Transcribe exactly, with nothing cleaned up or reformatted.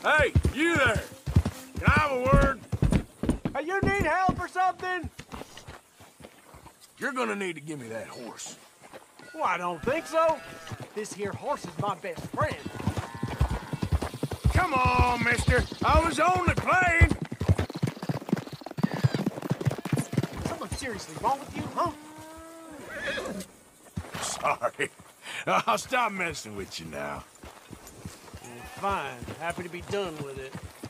Hey, you there! Can I have a word? Hey, you need help or something? You're gonna need to give me that horse. Well, I don't think so. This here horse is my best friend. Come on, mister. I was only playing. Something seriously wrong with you, huh? Sorry. I'll stop messing with you now. Well, fine. Happy to be done with it.